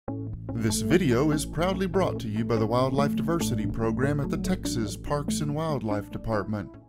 This video is proudly brought to you by the Wildlife Diversity Program at the Texas Parks and Wildlife Department.